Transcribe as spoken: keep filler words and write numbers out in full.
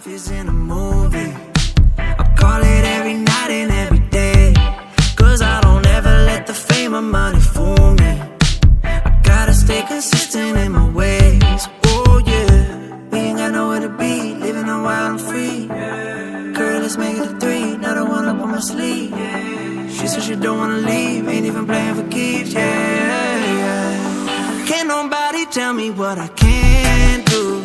life is in a movie. I call it every night and every day, cause I don't ever let the fame or money fool me. I gotta stay consistent in my ways. Oh yeah, we ain't got nowhere to be, living a wild and free. Girl, let's make it a three, not a one up on my sleeve. She said she don't wanna leave, ain't even playing for keeps. Yeah, yeah. Can't nobody tell me what I can't do.